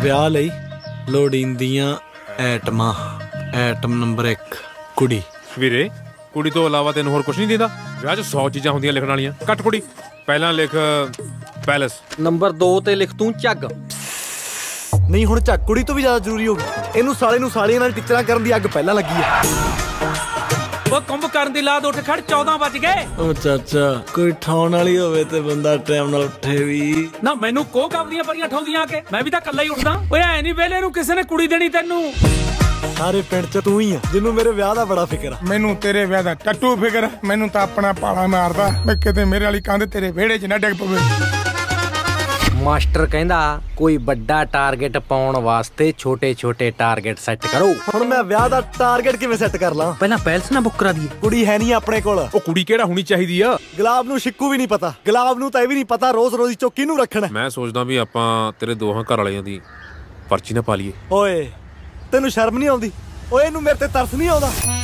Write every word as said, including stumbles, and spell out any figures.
ਵਿਆਹ ਲਈ ਲੋੜੀਂਦੀਆਂ ਐਟਮਾਂ। ਐਟਮ ਨੰਬਰ ਇੱਕ ਕੁੜੀ। ਵੀਰੇ ਕੁੜੀ ਤੋਂ ਇਲਾਵਾ ਤੈਨੂੰ ਹੋਰ ਕੁਝ ਨਹੀਂ ਦਿੰਦਾ? ਵਿਆਹ 'ਚ ਸੌ ਚੀਜ਼ਾਂ ਹੁੰਦੀਆਂ ਲਿਖਣ ਵਾਲੀਆਂ। ਕੱਟ ਕੁੜੀ। ਪਹਿਲਾਂ ਲਿਖ ਪੈਲਸ। ਨੰਬਰ ਦੋ ਤੇ ਲਿਖ ਤੂੰ ਝੱਗ। ਨਹੀਂ ਹੁਣ ਝੱਗ ਕੁੜੀ ਤੋਂ ਵੀ ਜ਼ਿਆਦਾ ਜ਼ਰੂਰੀ ਹੋ ਗਈ। ਇਹਨੂੰ ਸਾਲੇ ਨੂੰ ਸਾਲੀਆਂ ਨਾਲ ਟਿਚਰਾਂ ਕਰਨ ਦੀ ਅੱਗ ਪਹਿਲਾਂ ਲੱਗੀ ਆ। ਉਹ ਕੁੰਭ ਕਰਨ ਦੀ ਲਾਦ ਉੱਠ ਖੜ, ਚੌਦਾਂ ਵੱਜ ਗਏ। ਉਹ ਚਾਚਾ ਕੋਈ ਠਾਉਣ ਵਾਲੀ ਹੋਵੇ ਤੇ ਬੰਦਾ ਟਾਈਮ ਨਾਲ ਉੱਠੇ ਵੀ ਨਾ। ਮੈਨੂੰ ਕੋਹ ਕਾਬਦੀਆਂ ਪਰੀਆਂ ਠਾਉਂਦੀਆਂ ਆ ਕੇ, ਮੈਂ ਵੀ ਤਾਂ ਇਕੱਲਾ ਹੀ ਉੱਠਦਾ। ਓਏ ਐ ਨਹੀਂ ਵੇਲੇ ਨੂੰ ਕਿਸੇ ਨੇ ਕੁੜੀ ਦੇਣੀ ਤੈਨੂੰ। ਸਾਰੇ ਪਿੰਡ 'ਚ ਤੂੰ ਹੀ ਆ ਜਿਹਨੂੰ ਮੇਰੇ ਵਿਆਹ ਦਾ ਬੜਾ ਫਿਕਰ ਆ। ਮੈਨੂੰ ਤੇਰੇ ਵਿਆਹ ਦਾ ਟੱਟੂ ਫਿਕਰ। ਮੈਨੂੰ ਤਾਂ ਆਪਣਾ ਪਾਲਾ ਮਾਰਦਾ ਮੈਂ ਕਿਤੇ ਮੇਰੇ ਵਾਲੀ ਕੰਧ ਤੇਰੇ ਵਿਹੜੇ 'ਚ ਨਾ ਡਿੱਗ ਪਵੇ। ਮਾਸਟਰ ਕਹਿੰਦਾ ਕੋਈ ਵੱਡਾ ਟਾਰਗੇਟ ਪਾਉਣ ਵਾਸਤੇ ਛੋਟੇ ਛੋਟੇ ਟਾਰਗੇਟ ਸੈੱਟ ਕਰੋ। ਹੁਣ ਮੈਂ ਵਿਆਹ ਦਾ ਟਾਰਗੇਟ ਕਿਵੇਂ ਸੈੱਟ ਕਰ ਲਾਂ? ਪਹਿਲਾਂ ਪੈਲਸ ਨਾ ਬੁੱਕ ਕਰਾ ਦਈਏ। ਕੁੜੀ ਹੈ ਨਹੀਂ ਆਪਣੇ ਕੋਲ। ਉਹ ਕੁੜੀ ਕਿਹੜਾ ਹੋਣੀ ਚਾਹੀਦੀ ਆ? ਗੁਲਾਬ ਨੂੰ ਸ਼ਿੱਕੂ ਵੀ ਨਹੀਂ ਪਤਾ। ਗੁਲਾਬ ਨੂੰ ਤਾਂ ਇਹ ਵੀ ਨਹੀਂ ਪਤਾ ਰੋਜ਼ ਰੋਜ਼ ਚੋਂ ਕਿਹਨੂੰ ਰੱਖਣਾ। ਮੈਂ ਸੋਚਦਾ ਵੀ ਆਪਾਂ ਤੇਰੇ ਦੋਹਾਂ ਘਰ ਵਾਲਿਆਂ ਦੀ ਪਰਚੀ ਨਾ ਪਾ ਲਈਏ। ਓਏ ਤੈਨੂੰ ਸ਼ਰਮ ਨਹੀਂ ਆਉਂਦੀ? ਓਏ ਇਹਨੂੰ ਮੇਰੇ ਤੇ ਤਰਸ ਨਹੀਂ ਆਉਂਦਾ?